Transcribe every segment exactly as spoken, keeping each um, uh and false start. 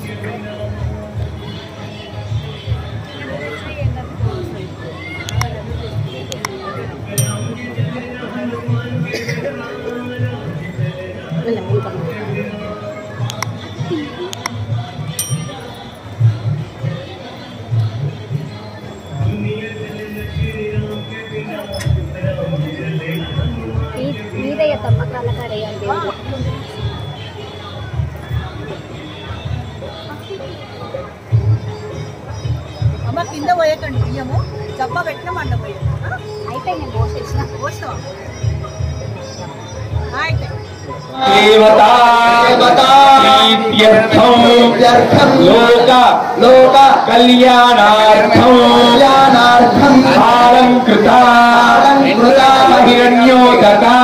అమ్మ కింద పోయకండి బియ్యము జబ్బ పెట్టిన మంట పోయాను అయితే నేను పోసేసిన పోస్తావా అయితే लोक लोक कल्याणार्थं कल्याणार्थं अलंकृता हिरण्योदका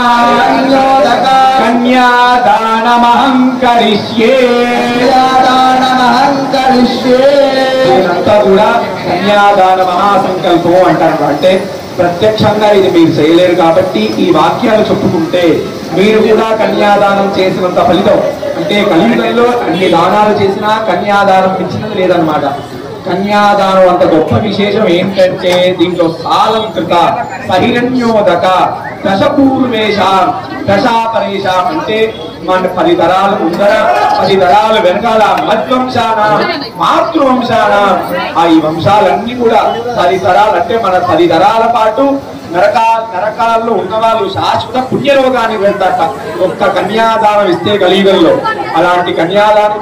कन्यादानमहं करिष्ये कन्यादानमहं करिष्ये ఇదంతా కూడా కన్యాదాన మహాసంకల్పం అంటారు. అంటే ప్రత్యక్షంగా ఇది మీరు చేయలేరు కాబట్టి ఈ వాక్యాలు చెప్పుకుంటే మీరు కూడా కన్యాదానం చేసినంత ఫలితం. అంటే కలియుగంలో అన్ని దానాలు చేసినా కన్యాదానం ఇచ్చినది లేదన్నమాట. కన్యాదానం అంత గొప్ప విశేషం ఏంటంటే దీంట్లో సాలంకృత సహిరణ్యోదక దశపూర్వేష దశాపరేష అంటే మన పది తరాలు ముందర పది తరాలు వెనకాల మధ్వంశాన మాతృవంశాన ఆ ఈ వంశాలన్నీ కూడా పది తరాలు అంటే మన పది తరాల పాటు నరకా నరకాల్లో ఉన్నవాళ్ళు శాశ్వత పుణ్యలోకానికి వెళ్తాట ఒక్క కన్యాదానం ఇస్తే కలియుగంలో. అలాంటి కన్యాదానం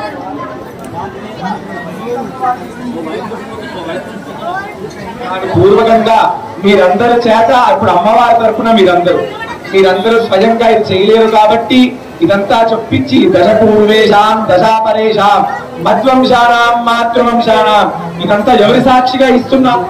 పూర్వకంగా మీరందరి చేత ఇప్పుడు అమ్మవారి తరఫున మీరందరూ మీరందరూ స్వయంగా ఇది చేయలేరు కాబట్టి ఇదంతా చొప్పించి దశపూర్వేషాం దశాపరేషాం మధ్వంశానాం మాతృవంశానాం ఇదంతా ఎవరి సాక్షిగా ఇస్తున్నాం?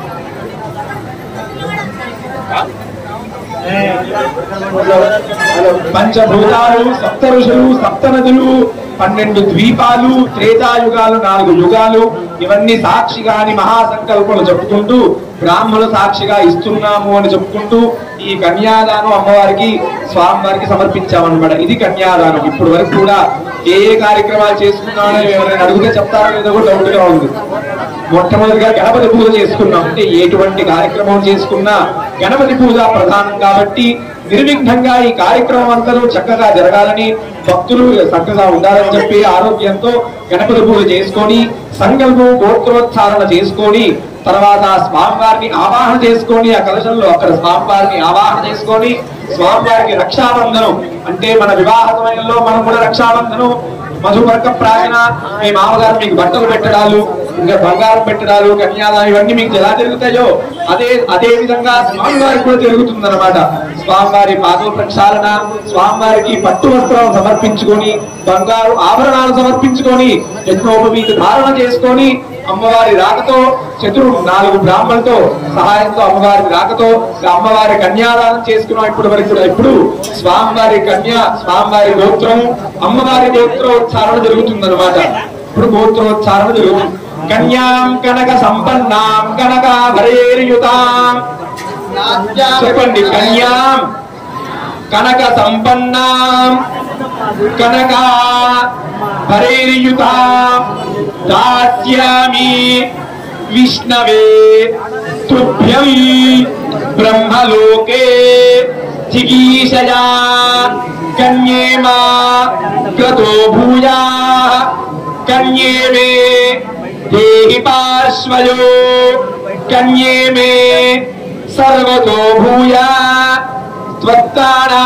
పంచభూతాలు సప్త ఋషులు సప్త నదులు పన్నెండు ద్వీపాలు త్రేతాయుగాలు నాలుగు యుగాలు ఇవన్నీ సాక్షిగా అని మహాసంకల్పలు చెప్పుకుంటూ బ్రాహ్మణులు సాక్షిగా ఇస్తున్నాము అని చెప్పుకుంటూ ఈ కన్యాదానం అమ్మవారికి స్వామివారికి సమర్పించామన్నమాట. ఇది కన్యాదానం. ఇప్పుడు వరకు కూడా ఏ ఏ కార్యక్రమాలు చేసుకున్నామని ఎవరైనా అడిగితే చెప్తారో లేదో కూడా డౌట్ గా ఉంది. మొట్టమొదటిగా గణపతి పూజ చేసుకున్నాం. అంటే ఎటువంటి కార్యక్రమం చేసుకున్నా గణపతి పూజ ప్రధానం కాబట్టి నిర్విఘ్నంగా ఈ కార్యక్రమం అంతా చక్కగా జరగాలని భక్తులు చక్కగా ఉండాలని చెప్పి ఆరోగ్యంతో గణపతి పూజ చేసుకొని సంకల్పం గోత్రోచ్చారణ చేసుకొని తర్వాత స్వామివారిని ఆవాహన చేసుకొని ఆ కలశంలో అక్కడ స్వామివారిని ఆవాహన చేసుకొని స్వామివారికి రక్షాబంధనం అంటే మన వివాహ సమయంలో మనం కూడా రక్షాబంధనం మధువర్గ ప్రాచన మీ మామగారు మీకు బట్టలు పెట్టడాలు ఇంకా బంగారం పెట్టడాలు కన్యాదానం ఇవన్నీ మీకు ఎలా జరుగుతాయో అదే అదే విధంగా స్వామివారికి కూడా జరుగుతుంది అనమాట. స్వామివారి పాదవ ప్రక్షాళన స్వామివారికి పట్టు వస్త్రం సమర్పించుకొని బంగారు ఆభరణాలు సమర్పించుకొని యజ్ఞోపవీత ధారణ చేసుకొని అమ్మవారి రాకతో చతురు నాలుగు బ్రాహ్మణులతో సహాయంతో అమ్మవారి రాకతో అమ్మవారి కన్యాదానం చేసుకున్నాం. ఇప్పటి వరకు కూడా ఇప్పుడు స్వామివారి కన్యా స్వామివారి గోత్రం అమ్మవారి గోత్రోచ్చారణ జరుగుతుంది అనమాట. ఇప్పుడు గోత్రోచ్చారణ జరుగుతుంది. కన్యాం కనక సంపన్నాం కనకాభరైర్యుతాం చెప్పండి. కన్యాం కనక సంపన్నాం కనకాభరైర్యుతాం దాస్యామి విష్ణవే తుభ్యం బ్రహ్మలోకే జిగీషయా కన్యేమా క్రతో భూయా కన్యే మే దేహి పార్శ్వయో కన్యే మే సర్వతో భూయా త్వత్తానా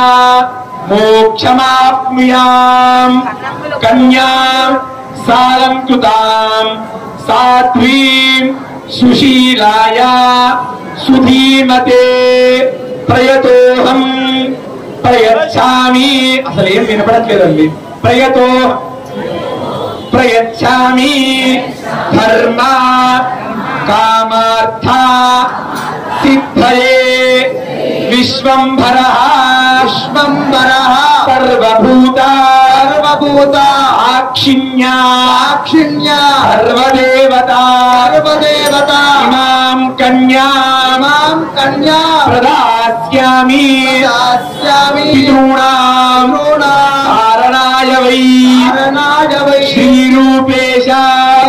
మోక్షమాప్నుయాం కన్యాం సాలంకృతాం సాధ్వీం సుశీలాయ సుధీమతే ప్రయతోహం ప్రయచ్ఛామి. అసలు ఏం వినపడట్లేదండి. ప్రయతో ప్రయచ్ఛామి ధర్మ కామార్థ సిద్ధయే విశ్వంభర విశ్వంభర సర్వభూత సర్వభూత ఆక్షిణ్య ఆక్షిణ్య సర్వదేవత సర్వదేవత ఇమాం కన్యా ఇమాం కన్యా ప్రదాస్యామి ప్రదాస్యామి పితॄణాం పితॄణాం కారణాయ వై కారణాయ వై శ్రీరూపేశ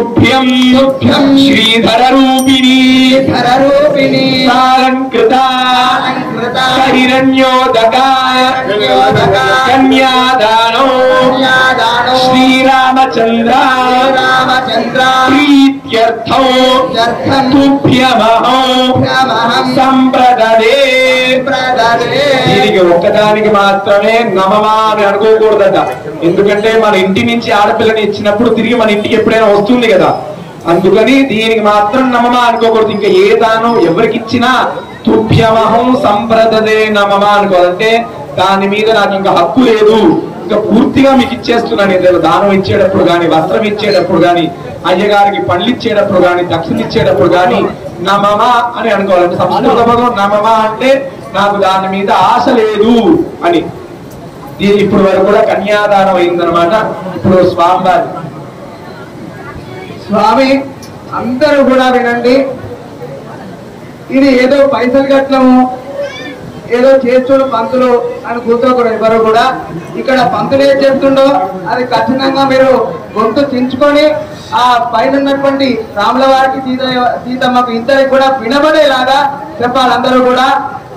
तुभ्यं तुभ्यं श्रीधर रूपिणी धर रूपिणी सालंकृता हिरण्योदका कन्यादानो श्रीरामचंद्र रामचंद्र प्रीत्यर्थो तुभ्यमहो संप्रददे దీనికి ఒక్కదానికి మాత్రమే నమమా అని అనుకోకూడదట. ఎందుకంటే మన ఇంటి నుంచి ఆడపిల్లని ఇచ్చినప్పుడు తిరిగి మన ఇంటికి ఎప్పుడైనా వస్తుంది కదా, అందుకని దీనికి మాత్రం నమమా అనుకోకూడదు. ఇంకా ఏ దానం ఎవరికి ఇచ్చినా తుభ్యమహం సంప్రదదే నమమా అనుకోవాలంటే దాని మీద నాకు ఇంకా హక్కు లేదు, ఇంకా పూర్తిగా మీకు ఇచ్చేస్తున్నాను. ఏదైనా దానం ఇచ్చేటప్పుడు కానీ, వస్త్రం ఇచ్చేటప్పుడు కానీ, అయ్యగారికి పండ్లు ఇచ్చేటప్పుడు కానీ, దక్షిణ ఇచ్చేటప్పుడు కానీ నమమా అని అనుకోవాలంటే సంస్కృత పదం నమమా అంటే నాకు దాని మీద ఆశ లేదు అని. దీని ఇప్పుడు వరకు కూడా కన్యాదానం అయిందనమాట. ఇప్పుడు స్వామివారి స్వామి అందరూ కూడా వినండి, ఇది ఏదో పైసలు కట్టడము ఏదో చేస్తుడు పంతులు అని కూర్చోకూడదు. ఎవరు కూడా ఇక్కడ పంతులు ఏం చేస్తుండో అది ఖచ్చితంగా మీరు గొంతు చించుకొని ఆ పైన ఉన్నటువంటి రాముల వారికి సీత సీతమ్మకు ఇద్దరికి కూడా వినబడేలాగా చెప్పాలి. అందరూ కూడా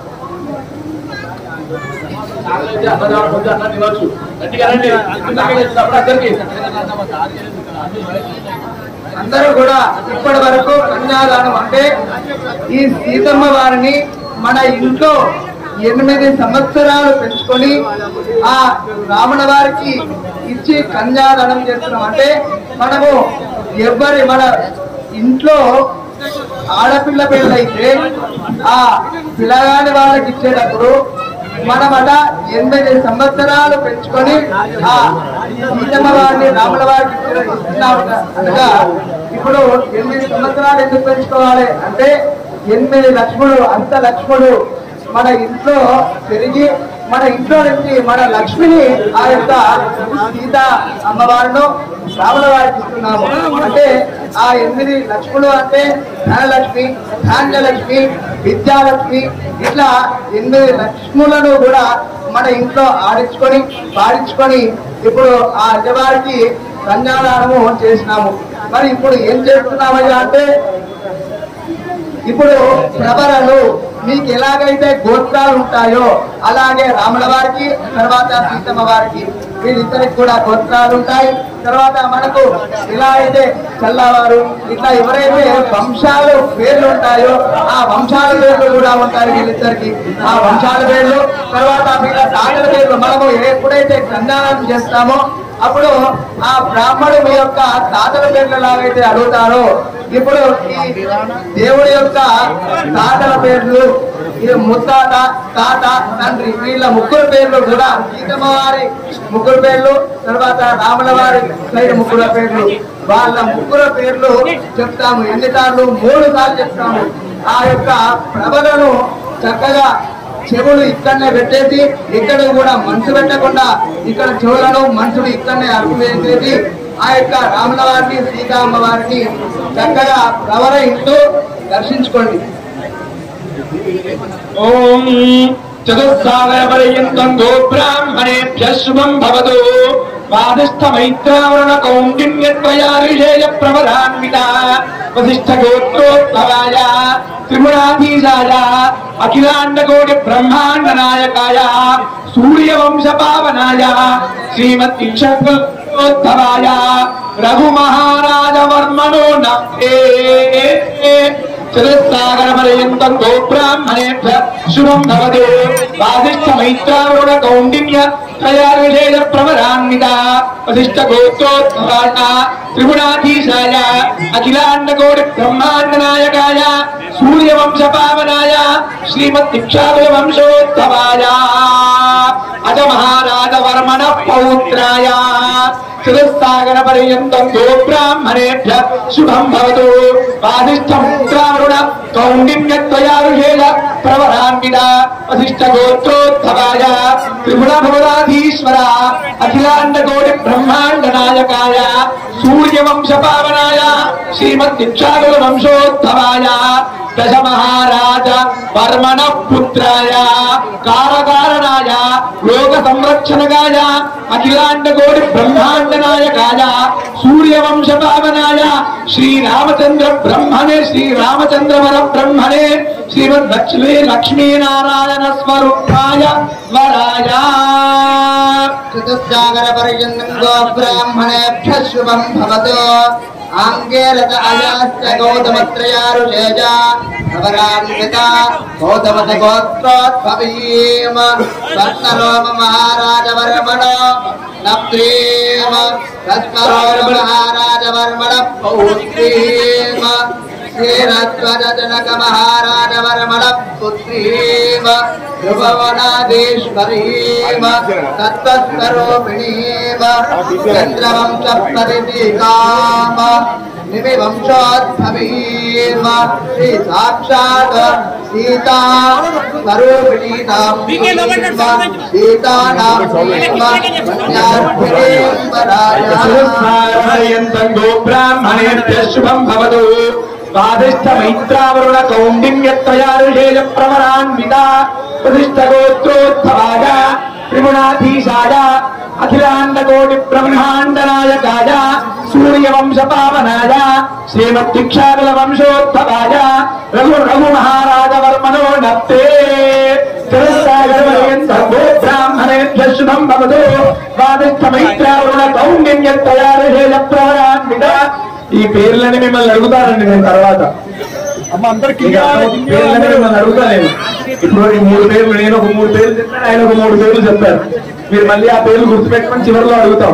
అందరూ కూడా ఇప్పటి వరకు కన్యాదానం అంటే ఈ సీతమ్మ వారిని మన ఇంట్లో ఎనిమిది సంవత్సరాలు పెంచుకొని ఆ రాముల వారికి ఇచ్చి కన్యాదానం చేస్తున్నాం. అంటే మనము ఎవరి మన ఇంట్లో ఆడపిల్ల పెళ్ళైతే ఆ పిల్లగాని వాళ్ళకి ఇచ్చేటప్పుడు మనమట ఎనిమిది సంవత్సరాలు పెంచుకొని ఆ సీతమ్మ వారిని రాముల వారికి ఇస్తున్నాం అనగా ఇప్పుడు ఎనిమిది సంవత్సరాలు ఎందుకు పెంచుకోవాలి అంటే ఎనిమిది లక్ష్ముడు అంత లక్ష్ముడు మన ఇంట్లో పెరిగి మన ఇంట్లో నుంచి మన లక్ష్మిని ఆ యొక్క సీత అమ్మవారిను రాముల వారికి ఇస్తున్నాము. అంటే ఆ ఎనిమిది లక్ష్ములు అంటే ధనలక్ష్మి, ధాన్యలక్ష్మి, విద్యాలక్ష్మి, ఇట్లా ఎనిమిది లక్ష్ములను కూడా మన ఇంట్లో ఆడించుకొని పాడించుకొని ఇప్పుడు ఆ అయ్యవారికి కన్యాదానము చేసినాము. మరి ఇప్పుడు ఏం చేస్తున్నామయ్యా అంటే ఇప్పుడు ప్రభరలు మీకు ఎలాగైతే గోత్రాలు ఉంటాయో అలాగే రాముల వారికి తర్వాత సీతమ్మ వారికి వీళ్ళిద్దరికి కూడా గోత్రాలు ఉంటాయి. తర్వాత మనకు ఇలా అయితే చల్లవారు ఇట్లా ఎవరైతే వంశాలు పేర్లు ఉంటాయో ఆ వంశాల పేర్లు కూడా ఉంటాయి వీళ్ళిద్దరికి. ఆ వంశాల పేర్లు తర్వాత వీళ్ళ తాతల పేర్లు మనము ఎప్పుడైతే కన్యాదానం చేస్తామో అప్పుడు ఆ బ్రాహ్మణుడు మీ యొక్క తాతల పేర్లు ఎలాగైతే అడుగుతారో ఇప్పుడు ఈ దేవుడి యొక్క తాతల పేర్లు ముత్తాత, తాత, తండ్రి వీళ్ళ ముగ్గురు పేర్లు కూడా సీతమ్మ వారి ముగ్గురు పేర్లు తర్వాత రాముల వారి సైడ్ ముగ్గురు పేర్లు వాళ్ళ ముగ్గురు పేర్లు చెప్తాము. ఎన్నిసార్లు? మూడు సార్లు చెప్తాము. ఆ యొక్క ప్రభలను చక్కగా చెవులు ఇక్కడనే పెట్టేసి ఇక్కడ కూడా మనసు పెట్టకుండా ఇక్కడ చెవులను మనసులు ఇక్కడనే అరుపు వేసేసి ఆ యొక్క రాముల వారిని సీతమ్మ వారిని చక్కగా ప్రవరహిస్తూ దర్శించుకోండి. ఓం చతుస్సాగర పర్యంతం గో బ్రాహ్మణేభ్యః శుభం భవతు. వాదిష్ఠ మైత్రావరణ కౌండిన్యత్వయా విశేష ప్రవరాన్విత వశిష్ఠ గోత్రోద్భవాయ త్రిపురాధీశాయ అఖిలాండకోటి బ్రహ్మాండ నాయకాయ సూర్యవంశ పావనాయ శ్రీమద్విక్షోద్భవాయ రఘుమహారాజ వర్మణో నమే. చతుస్సాగర పర్యంతం గో బ్రాహ్మణేభ్యః శుభం భవతు. వాదిష్ఠ మైత్రావరుణ కౌండిన్య త్రయావిశేష ప్రవరాన్విత వశిష్ఠ గోత్రోద్భవాయ త్రిగుణాధీశాయ అఖిలాండకోటి బ్రహ్మాండ నాయకాయ సూర్యవంశ పావనాయ శ్రీమద్విక్షాకుల వంశోద్భవాయ అజ మహారాజ వర్మణ పౌత్రాయ చతుస్సాగర పర్యంతం గో బ్రాహ్మణేభ్యః శుభం భవతు. వాదిష్ఠ మైత్రావరుణ కౌండిన్య త్రయావిశేష ప్రవరాన్విత వశిష్ఠ గోత్రోద్భవాయ త్రిగుణ భవనాధీశ్వర అఖిలాండకోటి బ్రహ్మాండ నాయకాయ సూర్యవంశ పావనాయ శ్రీమద్విక్షాకుల వంశోద్భవాయ దశ మహారాజ వర్మణ పుత్రాయ కారకారణాయ లోక సంరక్షణగాయ అఖిలాండ కోటి బ్రహ్మాండ నాయకాయ సూర్యవంశ పావనాయ శ్రీరామచంద్ర బ్రహ్మణే శ్రీరామచంద్రవర బ్రహ్మణే శ్రీమద్ లక్ష్మీ లక్ష్మీనారాయణ స్వరూపాయ వరాయ చతుస్సాగర పర్యంతం గో బ్రాహ్మణేభ్యః శుభం భవతు ఆంగేరత అయాస్య గౌతమత్రయారుషేజ నవరాన్విత గౌతమత గోత్రోద్భవీమ స్వర్ణరోమ మహారాజవర్మణ నప్త్రీమ రత్నరోమ మహారాజవర్మణ పౌత్రీమ శ్రీరధ్వజ జనక మహారాజవర్మణ పుత్రీమ ధ్రువవనాధీశ్వరీమ తత్వస్వరూపిణీమ చంద్రవంశ పరిదీకామ నిమివంశోద్భవీమ శ్రీ సాక్షాత్ సీతా స్వరూపిణీనాం సీతానాం బ్రాహ్మణేభ్యః శుభం భవతు వాదిష్ట మైత్రావరుణ కౌండిన్యత్రయారుషేయ ప్రవరాన్విత ప్రతిష్ఠ గోత్రోద్భవాయ త్రిగుణాధీశాయ అఖిలాండ కోటి బ్రహ్మాండ నాయకాయ సూర్యవంశ పావనాయ శ్రీమద్దిక్షాకుల వంశోద్భవాయ రఘు రఘు మహారాజ వర్మణో నప్తే బ్రాహ్మణేభ్యః శుభం భవతు వాదిష్ట మైత్రావరుణ కౌండిన్యత్రయారుషేయ ప్రవరాన్విత. ఈ పేర్లని మిమ్మల్ని అడుగుతానండి నేను తర్వాత. అమ్మ అందరికి పేర్లని మిమ్మల్ని అడుగుతా నేను. ఇప్పుడు ఈ మూడు పేర్లు నేను ఒక మూడు పేర్లు చెప్పాను, ఆయన ఒక మూడు పేర్లు చెప్పారు. మీరు మళ్ళీ ఆ పేర్లు గుర్తుపెట్టుకొని చివరిలో అడుగుతాం.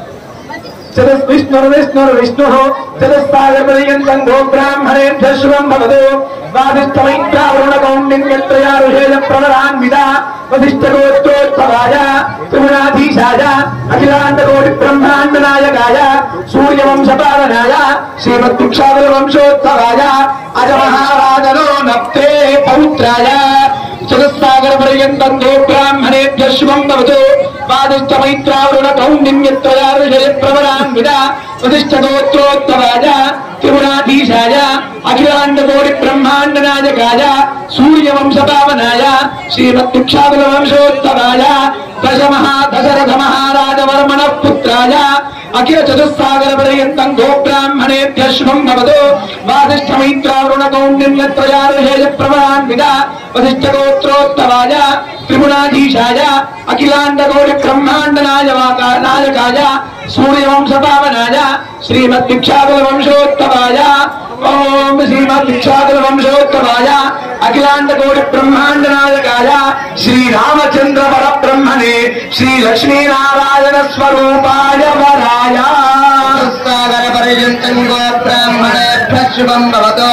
విష్ణుర్ విష్ణుర్ విష్ణు చతుస్సాగరపర్యంతం గో బ్రాహ్మణేభ్యః శుభం భవతు వాదిష్ట మైత్రావరుణ కౌండిన్యత్రయారుషేయ ప్రవరాన్విత వశిష్ఠ గోత్రోద్భవాయ త్రిగుణాధీశాయ అఖిలాండ కోటి బ్రహ్మాండ నాయకాయ సూర్యవంశ పావనాయ శ్రీమద్దిక్షాకుల వంశోద్భవాయ అజ మహారాజనో నప్తే పౌత్రాయ చతుస్సాగర పర్యంతం గో బ్రాహ్మణేభ్యః శుభం భవతు వాదిష్ట మైత్రావరుణ కౌండిన్యత్రయారుషేయ ప్రవరాన్విత వశిష్ఠ గోత్రోద్భవాయ త్రిగుణాధీశాయ అఖిలాండ కోటి బ్రహ్మాండ నాయకాయ సూర్యవంశ పావనాయ శ్రీమద్దిక్షాకుల వంశోద్భవాయ దశ మహా దశరథ మహారాజ వర్మణ పుత్రాయ అఖిల చతుస్సాగర పర్యంతం గో బ్రాహ్మణేభ్యః శుభం భవతు వాదిష్ట మైత్రావరుణ కౌండిన్యత్రయారుషేయ ప్రవరాన్విత వశిష్ఠ గోత్రోద్భవాయ త్రిగుణాధీశాయ అఖిలాండ కోటి బ్రహ్మాండ నాయకాయ సూర్యవంశ పావనాయ శ్రీమద్దిక్షాకుల వంశోద్భవాయ ఓం శ్రీమద్దిక్షాకుల వంశోద్భవాయ అఖిలాండ కోటి బ్రహ్మాండ నాయకాయ శ్రీరామచంద్ర పరబ్రహ్మణే శ్రీ లక్ష్మీనారాయణ స్వరూపాయ వరాయ సాగర పర్యంతం గో బ్రాహ్మణేభ్యః శుభం భవతు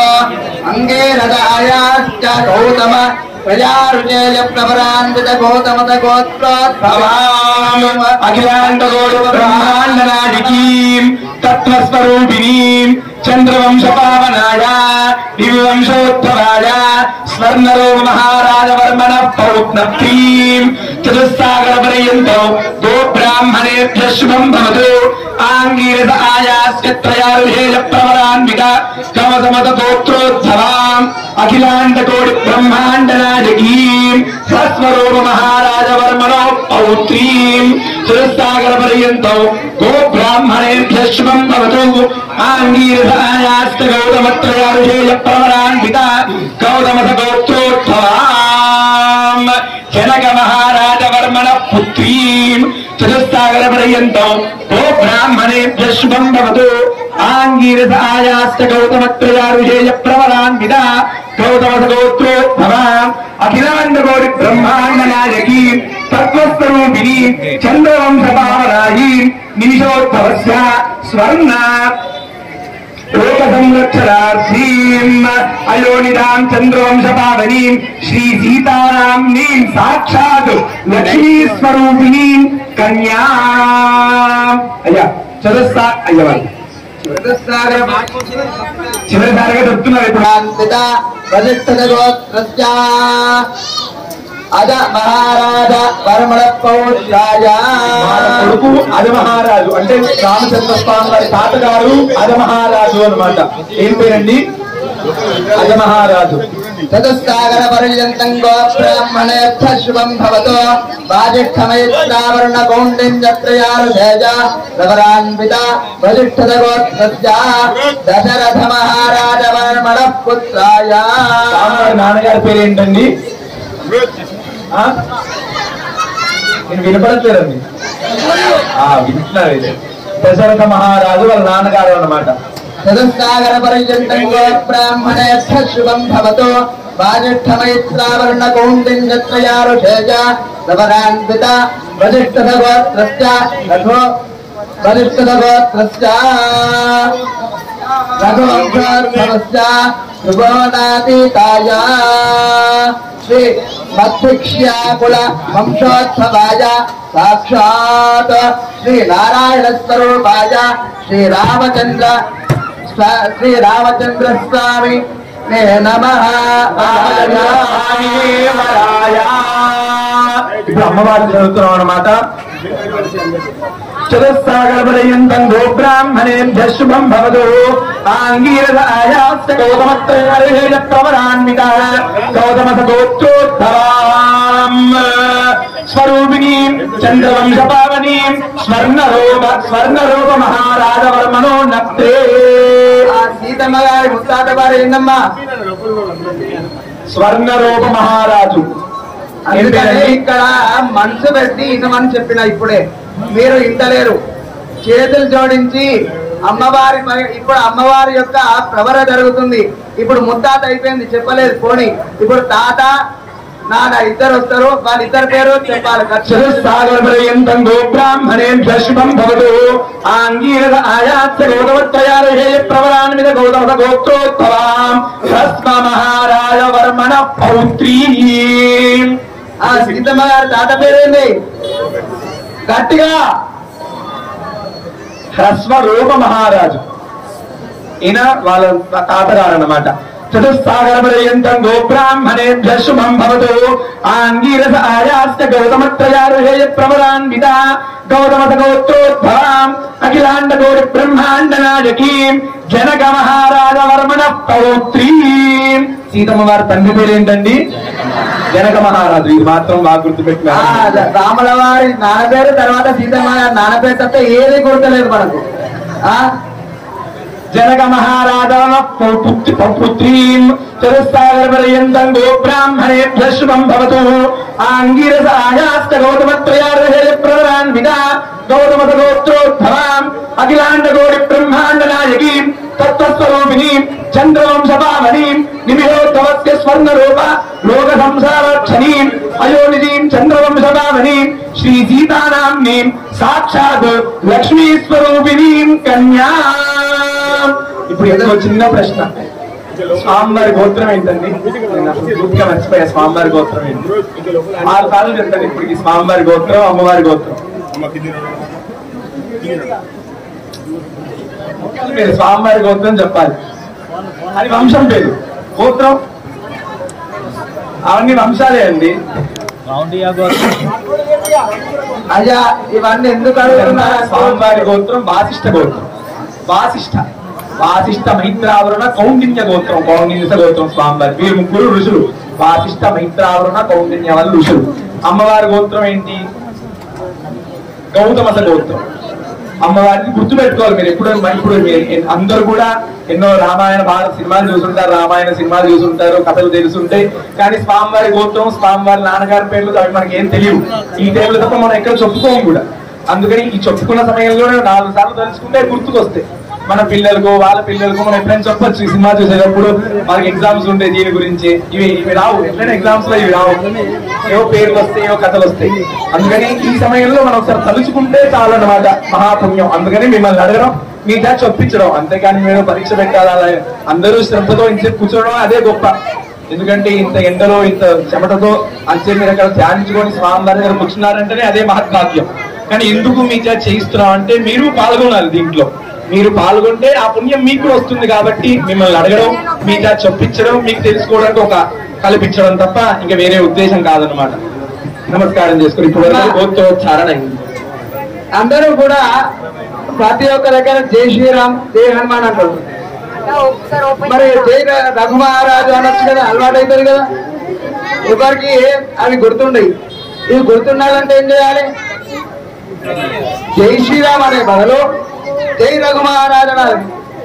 అంగేరదాయాశ్చ గౌతమ ప్రజారుజేయ ప్రవరాన్విత గౌతమత గోత్రోద్భవాం అఖిలాండ కోటి బ్రహ్మాండ నాయకీం తత్వస్వరూపిణీం చంద్రవంశ పావనాయ దివ్యవంశోద్భవాయ స్వర్ణరోమ మహారాజ వర్మణ పౌత్నప్రీం చతుస్సాగర పర్యంతం గో బ్రాహ్మణేభ్యః శుభం భవతు ఆంగీరస ఆయాస్య త్రయారుషేయ ప్రవరాన్విత కమసమత గోత్రోద్భవాం అఖిలాండ కోటి బ్రహ్మాండ నాయకీం స్వస్వరూప మహారాజ వర్మణో పౌత్రీం చతుస్సాగర పర్యంతం గో బ్రాహ్మణేభ్యః శుభం భవతు ఆంగీరస ఆయాస్య గౌతమత్రయారుషేయ ప్రవరాన్విత గౌతమత గోత్రోద్భవాం జనక మహారాజ వర్మణ పుత్రీం చతుస్సాగర పర్యంతం గో బ్రాహ్మణేభ్యః శుభం భవతు ఆంగీరస ఆయాస్య గౌతమత్రయారుషేయ ప్రవరాన్విత గౌతమత గోత్రోద్భవాం అఖిలాండ కోటి బ్రహ్మాండ నాయకీ తత్వస్వరూపిణి చంద్రవంశ పావనాయి నిమిషోద్భవస్య స్వర్ణ లోక సంరక్షణార్థీం అయోనిదాం చంద్రవంశ పావనీం శ్రీ సీతారాం నీం సాక్షాత్ లక్ష్మీ స్వరూపిణీం కన్యా. అయ్యా చదుస్తా అయ్యవారు చివరిసారిగా చెప్తున్నారు ఇప్పుడు. అజ మహారాజ వర్మణ పౌత్రాయ కొడుకు అజ మహారాజు అంటే రామచంద్ర స్వామి వారి తాతగారు అజ మహారాజు అనమాట. ఏం పేరండి? అజ మహారాజు చతుస్సాగర పర్యంతం గో బ్రాహ్మణేభ్య శుభం భవతో వాజిష్ఠమైత్రావరణ కౌండిన్యత్రయారుధేజ రవరాన్విత వజిష్ఠద గోత్రస్య దశరథ మహారాజ వర్మణ పుత్రాయ. నాన్నగారి పేరు ఏంటండి? నేను వినపడట్లేదండి. వింటున్నారు. దశరథ మహారాజు వాళ్ళ నాన్నగారు అన్నమాట. చతుస్సాగర పర్యంతం గో బ్రాహ్మణేభ్య శుభం భవతో వాజిష్ఠమైత్రావరణ కౌండిన్యత్రయారుధేజ రవరాన్విత వజిష్ఠద గోత్రస్య రఘో వజిష్ఠద గోత్రస్య రఘువంశోద్భవస్య త్రిభువనాతీతాయ శ్రీ మద్భిక్ష్యాకుల వంశోద్భవాయ సాక్షాత్ శ్రీ నారాయణ స్వరూపాయ శ్రీరామచంద్ర శ్రీరామచంద్ర స్వామి నమః. ఇప్పుడు అమ్మవారిని చదువుతున్నాం అన్నమాట. చతుస్సాగర పర్యంతం గో బ్రాహ్మణేభ్య శుభం భవతు ఆంగీరసాయాస్త గౌతమత్రయారేణ ప్రవరాన్విత గౌతమస గోత్రోద్భవాం స్వరూపిణీం చంద్రవంశ పావనీం స్వర్ణరూప స్వర్ణరూప మహారాజవర్మణో నక్తే. సీతమ్మ గారి ముత్తాత వారు ఏందమ్మా? స్వర్ణరూప మహారాజు. అందుకని ఇక్కడ మనసు పెట్టి ఇనమని చెప్పిన ఇప్పుడే మీరు ఇంటలేరు. చేతులు జోడించి అమ్మవారి ఇప్పుడు అమ్మవారి యొక్క ప్రవర జరుగుతుంది. ఇప్పుడు ముత్తాత అయిపోయింది చెప్పలేదు పోనీ. ఇప్పుడు తాత నాన్న ఇద్దరు వస్తారు. వాళ్ళిద్దరు పేరు చెప్పాలి. చతుస్సాగర పర్యంతం గో బ్రాహ్మణేభ్య శుభం భవతు ఆంగీరస ఆయాస్త గౌతమత్రయారేణ ప్రవరాన్విత గౌతమస గోత్రోద్భవాం హ్రస్వ మహారాజ వర్మణ పౌత్రీ. ఆ సీతమ్మ గారి తాత పేరేంది? గట్టిగా. హ్రస్వరూప మహారాజు. ఈయన వాళ్ళ తాతగారు అన్నమాట. చతుస్సాగర పర్యంతం గో బ్రాహ్మణేభ్య శుభం భవతు ఆంగీరస ఆయాస్త గౌతమత్రయారుహేయ ప్రవరాన్విత గౌతమస గోత్రోద్భవాం అఖిలాండ కోటి బ్రహ్మాండ నాయకీం జనక మహారాజ వర్మణ పౌత్రీం. సీతమ్మ వారి తండ్రి పేరు ఏంటండి? జనక మహారాజు. ఇది మాత్రం బాగా గుర్తుపెట్టుకున్నారు. రాముల వారి నాన్న పేరు తర్వాత సీతమ్మ గారి నాన్న పేరు తప్ప ఏది గుర్తులేదు మనకు. ఆ జనక మహారాజ పుత్రీం చతుస్సాగర పర్యంతం గో బ్రాహ్మణేభ్య శుభం భవతు ఆంగీరస ఆయాస్త గౌతమత్రయారేణ ప్రవరాన్విత గౌతమస గోత్రోద్భవాం అఖిలాండ కోటి బ్రహ్మాండ నాయకీం తత్వస్వరూపిణీం చంద్రవంశ పావనీం నిమిషోద్భవస్య స్వర్ణరూప లోక సంసారక్షణీం అయోనిజీం చంద్రవంశ పావనీం శ్రీ సీతానామ్నీం సాక్షాత్ లక్ష్మీ స్వరూపిణీం కన్యా. ఇప్పుడు ఏదో చిన్న ప్రశ్న. స్వామివారి గోత్రం ఏంటండి? పూర్తిగా మర్చిపోయా. స్వామివారి గోత్రం ఏంటి? ఆరు సార్లు చెప్తాను ఇప్పటికి. స్వామివారి గోత్రం, అమ్మవారి గోత్రం. మీరు స్వామివారి గోత్రం చెప్పాలి. అది వంశం పేరు. గోత్రం అవన్నీ వంశాలే అండి. అయ్యా ఇవన్నీ ఎందుకు అడుగుతున్నారు? స్వామివారి గోత్రం వాసిష్ఠ గోత్రం. వాసిష్ఠ వాసిష్ఠ మైత్రావరణ కౌండిన్య గోత్రం. కౌండిన్య గోత్రం స్వామివారి. వీరు ముగ్గురు ఋషులు. వాసిష్ఠ మైత్రావరణ కౌండిన్య వాళ్ళు ఋషులు. అమ్మవారి గోత్రం ఏంటి? గౌతమస గోత్రం. అమ్మవారిని గుర్తు పెట్టుకోవాలి మీరు ఎప్పుడు. ఇప్పుడు అందరూ కూడా ఎన్నో రామాయణ భారత సినిమాలు చూసుంటారు, రామాయణ సినిమాలు చూసుంటారు, కథలు తెలుసుంటాయి. కానీ స్వామివారి గోత్రం, స్వామివారి నాన్నగారి పేర్లు అవి మనకి ఏం తెలియవు. ఈ టైంలో తప్ప మనం ఎక్కడ చెప్పుకోము కూడా. అందుకని ఈ చెప్పుకున్న సమయంలోనే నాలుగు సార్లు తెలుసుకుంటే గుర్తుకొస్తాయి మన పిల్లలకు, వాళ్ళ పిల్లలకు. మనం ఎప్పుడైనా చెప్పొచ్చు ఈ సినిమా చూసేటప్పుడు మనకి ఎగ్జామ్స్ ఉంటాయి దీని గురించి. ఇవి ఇవి రావు. ఎప్పుడైనా ఎగ్జామ్స్ లో ఇవి రావు. ఏవో పేర్లు వస్తాయి, ఏవో కథలు వస్తాయి. అందుకని ఈ సమయంలో మనం ఒకసారి తలుచుకుంటే చాలు అన్నమాట. మహాపుణ్యం. అందుకని మిమ్మల్ని అడగడం, మీదా చొప్పించడం. అంతేకాని మీరు పరీక్ష పెట్టాలా అందరూ శ్రద్ధతో ఇంతసేపు కూర్చోవడం అదే గొప్ప. ఎందుకంటే ఇంత ఎండలో ఇంత చెమటతో అంతే మీరు అక్కడ ధ్యానించుకొని స్వామివారి దగ్గర కూర్చున్నారంటేనే అదే మహద్భాగ్యం. కానీ ఎందుకు మీ చేత చేయిస్తున్నాం అంటే మీరు పాల్గొనాలి దీంట్లో. మీరు పాల్గొంటే ఆ పుణ్యం మీకు వస్తుంది. కాబట్టి మిమ్మల్ని అడగడం, మీ చేత చొప్పించడం, మీకు తెలుసుకోవడానికి ఒక కల్పించడం తప్ప ఇంకా వేరే ఉద్దేశం కాదనమాట. నమస్కారం చేసుకుని ఇప్పుడు గోత్రోచ్చారణ అయింది. అందరూ కూడా ప్రతి ఒక్క దగ్గర జై శ్రీరామ్, జై హనుమాన్ అంటారు. ఒకసారి ఓపెన్ మరి జై రఘుమహారాజు అనొచ్చు కదా, అలవాటు అవుతుంది కదా. ఒకరికి అవి గుర్తుండయి. ఇవి గుర్తుండాలంటే ఏం చేయాలి? జై శ్రీరామ్ అనే బదులు జై రఘుమహారాజు అనాలి.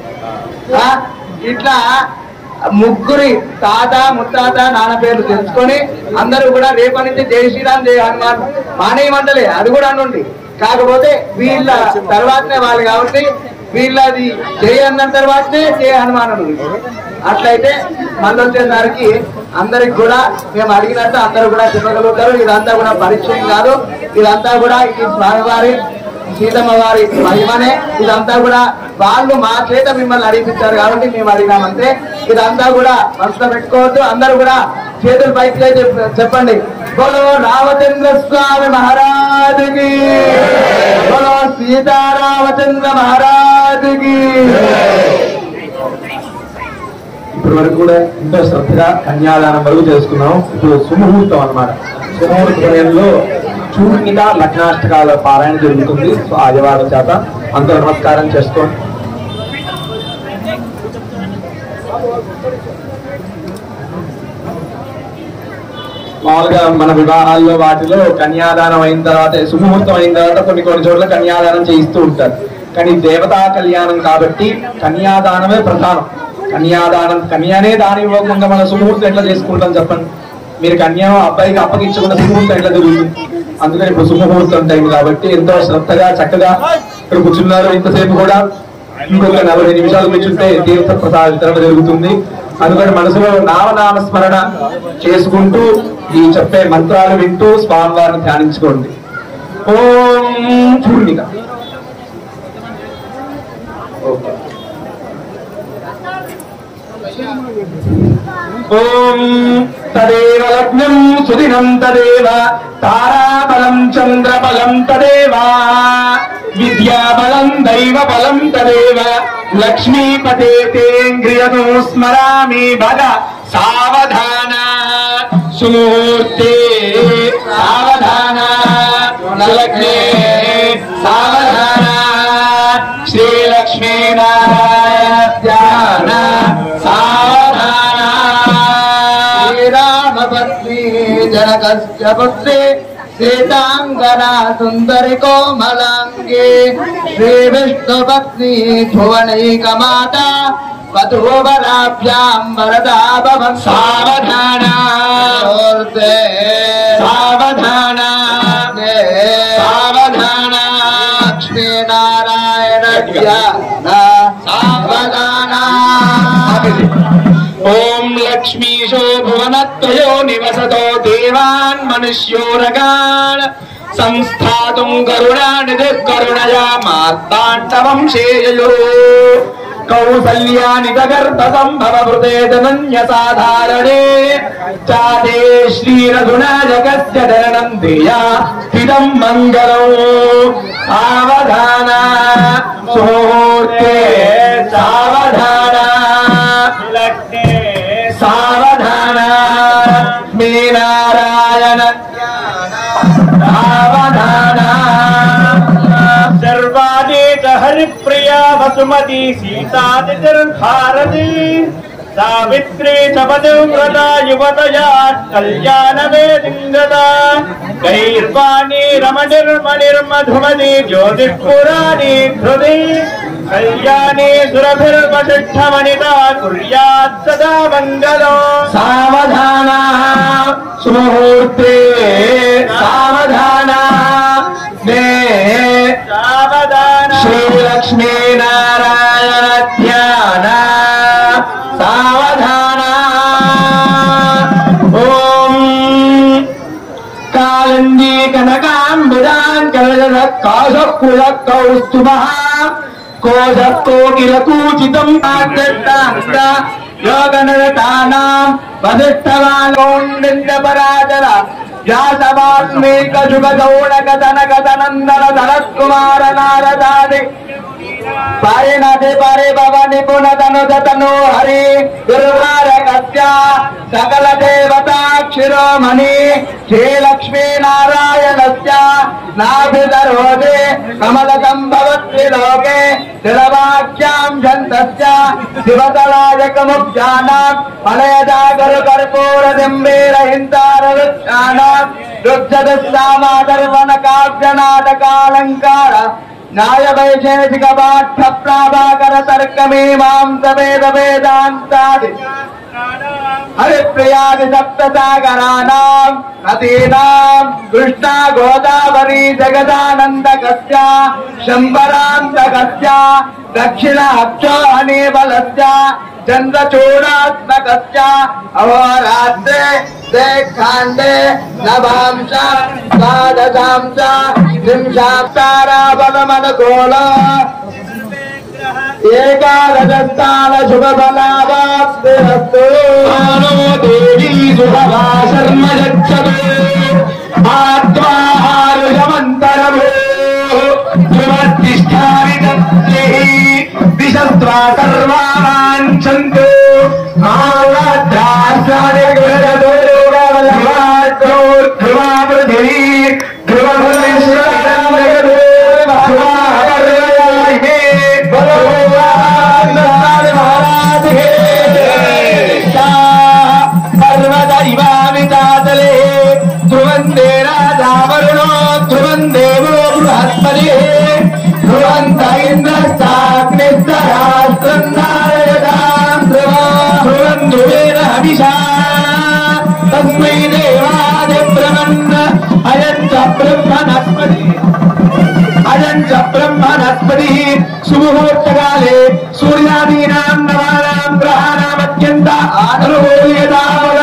ఇట్లా ముగ్గురి తాత ముత్తాత నాన్న పేర్లు తెలుసుకొని అందరూ కూడా రేపటి నుంచి జై శ్రీరామ్ జై హనుమాన్ మానేయమంటలే, అది కూడా అనుండి. కాకపోతే వీళ్ళ తర్వాతనే వాళ్ళు కాబట్టి వీళ్ళది జై అన్న తర్వాతనే జై హనుమాన్ అని. అట్లయితే మళ్ళీ వచ్చేసరికి అందరికి కూడా మేము అడిగినట్టు అందరూ కూడా చెప్పగలుగుతారు. ఇదంతా కూడా పరిచయం కాదు, ఇదంతా కూడా ఈ స్వామివారి సీతమ్మ వారి మహిమనే. ఇదంతా కూడా వాళ్ళు మా చేత మిమ్మల్ని అడిగించారు కాబట్టి మేము అడిగినామంటే. ఇదంతా కూడా మనసులో పెట్టుకోవద్దు. అందరూ కూడా చేతులు పైకి లేచి చెప్పండి, బోలో రామచంద్ర స్వామి మహారాజుకి, బోలో సీతారామచంద్ర మహారాజుకి. ఇప్పటి వరకు కూడా ఎంతో శ్రద్ధగా కన్యాదానం వరకు చేసుకున్నాం. ఇప్పుడు సుముహూర్తం అన్నమాట. సుముహూర్త సమయంలో చూర్ణిక లగ్నాష్టకాల పారాయణ జరుగుతుంది. సో ఆదివారం చేత అందరూ నమస్కారం చేసుకోండి. మామూలుగా మన వివాహాల్లో వాటిలో కన్యాదానం అయిన తర్వాత సుముహూర్తం అయిన తర్వాత కొన్ని కొన్ని చోట్ల కన్యాదానం చేయిస్తూ ఉంటారు. కానీ దేవతా కళ్యాణం కాబట్టి కన్యాదానమే ప్రధానం. కన్యాదానం కన్యానే దాని ఇవ్వకుండా మన సుముహూర్తం ఎట్లా చేసుకుంటాం చెప్పండి? మీరు కన్యా అబ్బాయికి అప్పగించకుండా సుముహూర్తం ఎట్లా జరుగుతుంది? అందుకని ఇప్పుడు సుముహూర్తం టైం కాబట్టి ఎంతో శ్రద్ధగా చక్కగా ఇక్కడ కూర్చున్నారు. ఇంతసేపు కూడా ఇంకొక నలభై నిమిషాలు కూర్చుంటే తీర్థ ప్రసాద వితరణ జరుగుతుంది. అందుకని మనసులో నామనామ స్మరణ చేసుకుంటూ ఈ చెప్పే మంత్రాలు వింటూ స్వామివారిని ధ్యానించుకోండి. ఓం చూర్ణిక. ఓం తదేవ లగ్నం సుదినం తదేవ తారాబలం చంద్రబలం తదేవ విద్యాబలం దైవబలం తదేవ లక్ష్మీపతే తేంద్రియను స్మరామి భగ సావధాన సుముహూర్తే సావధాన సులగ్నే సావధాన శ్రీలక్ష్మీ నారాయణ ధ్యాన సావధాన. శ్రీరామపత్ని జనకస్య పుత్రి సీతాంగనా సుందరి కోమలాంగి శ్రీ విష్ణుపత్ని భువనైకమాత వధూవరాభ్యాం వరదా భవన్ సావధాన సావధాన సావధాన లక్ష్మీనారాయణ ధ్యాన సావధాన. ఓం లక్ష్మీశో భువనత్వయో నివసతో దేవాన్ మనుష్యోరగాన్ సంస్థాతుం కరుణానిధి కరుణయా మార్తాండవం శేయయో కౌసల్యాని గర్భ సంభవ వృతే ధనన్య సాధారణే చాతే శ్రీరఘునాయకస్య ధరణం దేయా స్థితం మంగళం. సావధాన సుముహూర్తే సావధాన సావధాన మీ నారాయణ సావధాన. सर्वादेत हरिप्रिया वसुमती सीतादितिर्भारती सावित्री च पतिव्रता युवतया कल्याणवेदिङ्गता गैर्वाणी रमणिर्मणिर्मधुमती ज्योतिष्पुराणी हृदि कल्याणी सुरभिर्वसिष्ठमनिता कुर्यात् सदा मङ्गलो. सावधान सुमुहूर्ते सावधान सावधान श्रीलक्ष्मी नारायण ध्यान सावधान. ओम कालंदी कनकांबुदान कलश कौशकुल कौस्तुभः कोशकोकिलकूचितं आद्यत्ता योगनरतानां वसिष्ठवालोण्डिन्दपराजर व्यासवाल्मीकजुगगौडकतनकतनन्दन धनत्कुमार नारदादि पारे नाथे पारे बाबा निपुण तनु तनु हरि गुरुवार कस्या सकल देवता शिरोमणि श्री लक्ष्मी नारायणस्य नाभिधरोदे कमलकं भवति लोके तिलवाक्यां जन्तस्य शिवतलायकमुख्यानां फलयजागर कर्पूर दिम्बेर हिन्दारवृक्षाणां रुद्धदस्सामादर्वण काव्यनाटकालङ्कार न्याय वैशेषिक पाठ्य प्राभाकर तर्कमीमांस वेद वेदान्तादि हरिप्रियादि सप्तसागराणां नदीनां कृष्णा गोदावरी जगदानन्दकस्य शम्बरान्तकस्य दक्षिण अक्षो हनीबलस्य चन्द्रचूडात्मकस्य अहोरात्रे देखाण्डे नवांश द्वादशांश त्रिंशाप्ताराबलमनुकूल एकादशस्थान शुभ फलावाप्तिरस्तु देवी सुभगा शर्म गच्छतु आत्माहारुषमन्तरभो ध्रुवतिष्ठामि तत्तेहि दिशस्त्वा सर्वाञ्छन्तु ध्रुवा पृथिवी ध्रुवंदे राजा वरुणो ध्रुवं देवो बृहस्पति ध्रुवंत इंद्रस्ताग्निस्तरास्त्रन्नारयतां ध्रुवं ध्रुवेण हविषा तस्मै देवाय ब्रह्मन् अयं च ब्रह्मणस्पति अयं च ब्रह्मणस्पति सुमुहूर्तकाले सूर्यादीनां नवानां ग्रहाणाम् अत्यन्त अनुकूल्यता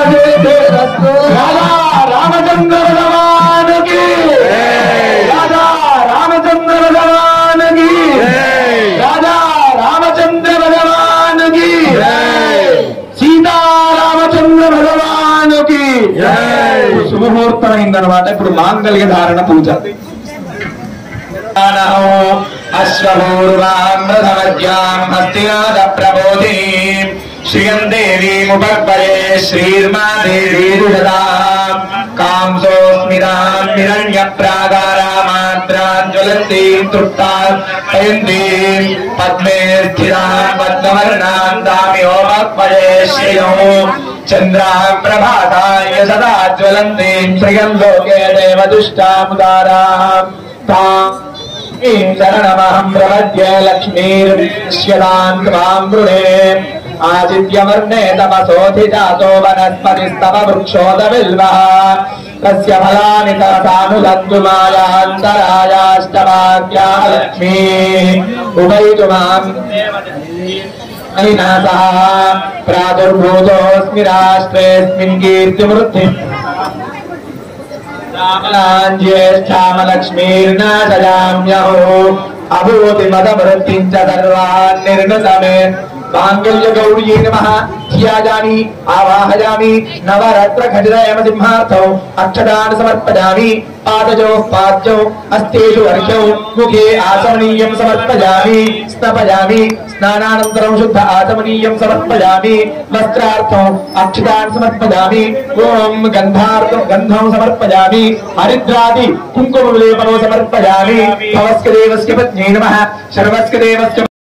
राजा रामचंद्र भगवान की राजा रामचंद्र भगवान की राजा रामचंद्र भगवान की सीता रामचंद्र भगवान की శుభముహూర్తం అయిందన్నమాట. ఇప్పుడు మాంగళ్య ధారణ పూజ. అశ్వపూర్వామృతమధ్యాం హస్తినాథ ప్రబోధి శ్రియం దేవీముపర్పరే శ్రీర్మా దేవీ దుషదాం కాంసోస్మితాం హిరణ్య ప్రాకారామాత్రాం జ్వలంతీం తృప్తాం పయంతీం పద్మే స్థితాం పద్మవర్ణాం దామిహోమపరే శ్రియో చంద్రాం ప్రభాతాయ సదా జ్వలంతీం శ్రియం లోకే దేవదుష్టాముదారాం తాం శరణమహం ప్రపద్యే లక్ష్మీర్విశ్యదాం త్వాం గృహే ఆదిత్యవర్ణే తమసోధిజాతో వనస్పతిస్తవ వృక్షోదవిల్వః తస్య ఫలాని తసానులబ్ధు మాయాంతరాయాష్టమాఖ్యా లక్ష్మీ ఉభైతుమాం అనినాసః ప్రాదుర్భూతోऽస్మి రాష్ట్రేऽస్మిన్ కీర్తివృద్ధి రామలాంజ్యేష్టామలక్ష్మీర్నాశయామ్యహో అభూతి మదవృత్తిం చ సర్వాన్ నిర్ణతమే మాంగళ్య గౌరీ నమః ధ్యాయామి ఆవాహయామి నవరత్న ఖండితయమ సింహార్థౌ అక్షతాన్ సమర్పయామి పాదజో పాద్యౌ హస్తేషు వర్షౌ ముఖే ఆచమనీయం సమర్పయామి స్నపయామి స్నానానంతరం శుద్ధ ఆచమనీయం సమర్పయామి వస్త్రార్థం అక్షతాన్ సమర్పయామి ఓం గంధార్థం గంధం సమర్పయామి హరిద్రాది కుంకుమ లేపనం సమర్పయామి భవస్క దేవస్య పత్న్యై నమః శర్వస్క దేవస్య